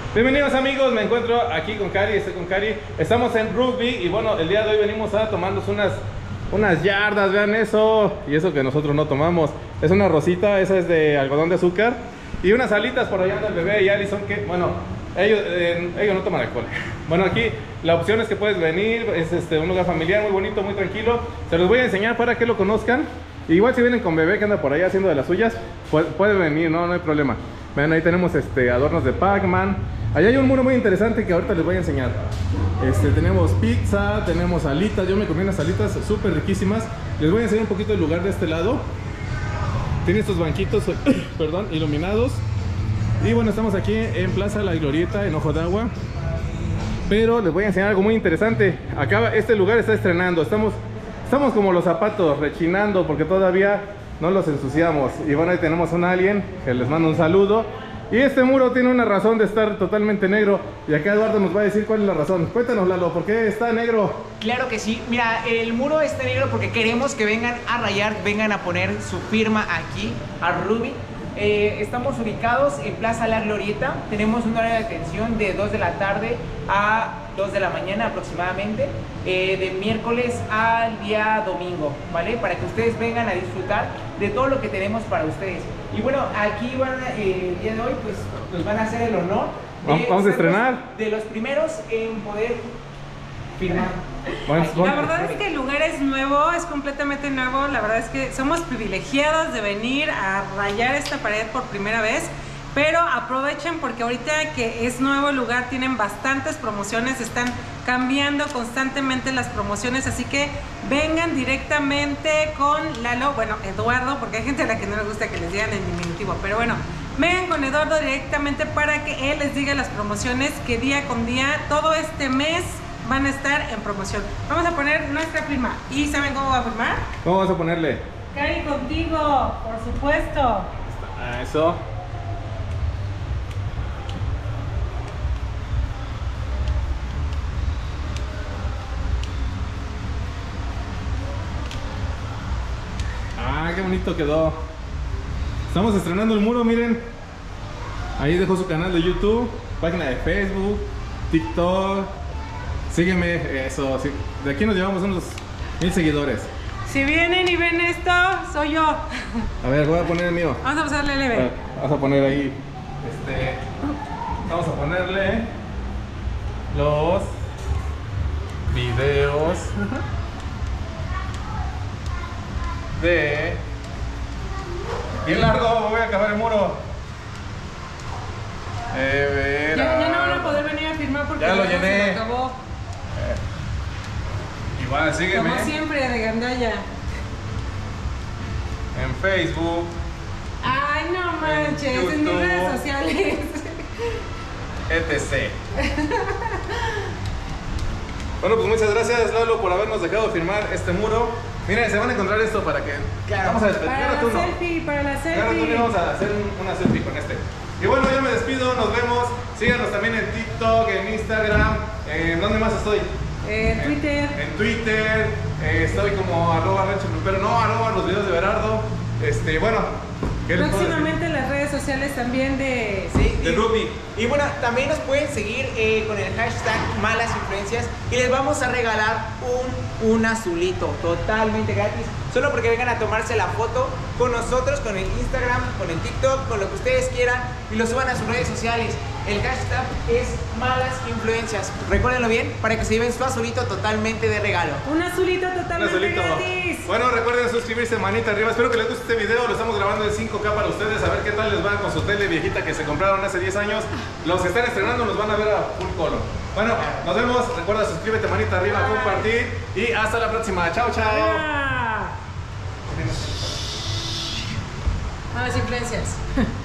Bienvenidos amigos, me encuentro aquí con Cari, estoy con Cari. Estamos en Rugby y bueno, el día de hoy venimos a tomarnos unas yardas, vean eso. Y eso que nosotros no tomamos. Es una rosita, esa es de algodón de azúcar. Y unas alitas, por allá anda el bebé y Alison que, bueno, ellos no toman alcohol. Bueno, aquí la opción es que puedes venir, es un lugar familiar muy bonito, muy tranquilo. Se los voy a enseñar para que lo conozcan. Igual si vienen con bebé que anda por allá haciendo de las suyas, puede venir, no hay problema. Vean, ahí tenemos adornos de Pac-Man. Allá hay un muro muy interesante que ahorita les voy a enseñar. Tenemos pizza, tenemos alitas. Yo me comí unas alitas súper riquísimas. Les voy a enseñar un poquito el lugar de este lado. Tiene estos banquitos, perdón, iluminados. Y bueno, estamos aquí en Plaza La Glorieta, en Ojo de Agua. Pero les voy a enseñar algo muy interesante. Acá este lugar está estrenando. Estamos como los zapatos, rechinando porque todavía no los ensuciamos. Y bueno, ahí tenemos un alien que les mando un saludo. Y este muro tiene una razón de estar totalmente negro. Y acá Eduardo nos va a decir cuál es la razón. Cuéntanos, Lalo, ¿por qué está negro? Claro que sí. Mira, el muro está negro porque queremos que vengan a rayar, vengan a poner su firma aquí, a Rugby. Estamos ubicados en Plaza La Glorieta. Tenemos un horario de atención de 2 de la tarde a 2 de la mañana aproximadamente, de miércoles al día domingo, ¿vale? Para que ustedes vengan a disfrutar de todo lo que tenemos para ustedes. Y bueno, aquí el día de hoy pues nos van a hacer el honor de vamos a estrenar, de los primeros en poder firmar. La verdad es que el lugar es nuevo, es completamente nuevo. La verdad es que somos privilegiados de venir a rayar esta pared por primera vez. Pero aprovechen porque ahorita que es nuevo el lugar tienen bastantes promociones, están cambiando constantemente las promociones, así que vengan directamente con Lalo, bueno, Eduardo, porque hay gente a la que no le gusta que les digan en diminutivo, pero bueno, vengan con Eduardo directamente para que él les diga las promociones que día con día, todo este mes van a estar en promoción. Vamos a poner nuestra firma. ¿Y saben cómo va a firmar? ¿Cómo vas a ponerle? Cari, contigo, por supuesto. Eso. Ah, qué bonito quedó. Estamos estrenando el muro, miren. Ahí dejó su canal de YouTube, página de Facebook, TikTok. Sígueme, eso, sí. De aquí nos llevamos unos 1000 seguidores. Si vienen y ven esto, soy yo. A ver, voy a poner el mío. Vamos a pasarle leve. Vamos a poner ahí. Vamos a ponerle los videos de... Bien largo, voy a acabar el muro. Ya no van a poder venir a firmar porque ya lo se llené. acabó. Igual, sígueme. Como siempre, de gandalla. En Facebook. Ay, no manches, en mis redes sociales. etc. Bueno, pues muchas gracias, Lalo, por habernos dejado firmar este muro. Miren, se van a encontrar esto para que... Claro. Vamos a despedir. Para la selfie, para la selfie. Claro, tú vamos a hacer una selfie con este. Y bueno, yo me despido, nos vemos. Síganos también en TikTok, en Instagram. ¿En dónde más estoy? Twitter. En Twitter. Estoy como @Rancho Grupero, no, los videos de Berardo. Bueno. Próximamente las redes sociales también de... Sí, de Rugby. Y bueno, también nos pueden seguir con el hashtag Malas Influencias y les vamos a regalar un azulito totalmente gratis, solo porque vengan a tomarse la foto con nosotros, con el Instagram, con el TikTok, con lo que ustedes quieran y lo suban a sus redes sociales. El hashtag es Malas Influencias. Recuérdenlo bien para que se lleven su azulito totalmente de regalo. Un azulito totalmente gratis. Bueno, recuerden suscribirse, manita arriba. Espero que les guste este video. Lo estamos grabando en 5K para ustedes. A ver qué tal les va con su tele viejita que se compraron hace 10 años. Los que están estrenando nos van a ver a full color. Bueno, nos vemos. Recuerda suscríbete, manita arriba, compartir. Y hasta la próxima. Chao, chao. Malas Influencias.